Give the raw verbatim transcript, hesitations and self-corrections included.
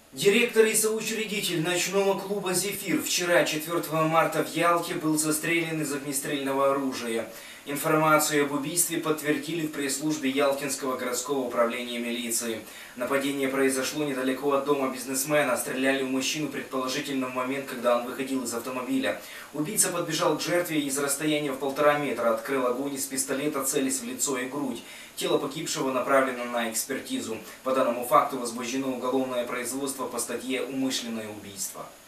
Директор и соучредитель ночного клуба «Зефир» вчера, четвёртого марта, в Ялте был застрелен из огнестрельного оружия. Информацию об убийстве подтвердили в пресс-службе Ялтинского городского управления милиции. Нападение произошло недалеко от дома бизнесмена. Стреляли в мужчину предположительно в момент, когда он выходил из автомобиля. Убийца подбежал к жертве и из расстояния в полтора метра открыл огонь из пистолета, целясь в лицо и грудь. Тело погибшего направлено на экспертизу. По данному факту возбуждено уголовное производство по статье «Умышленное убийство».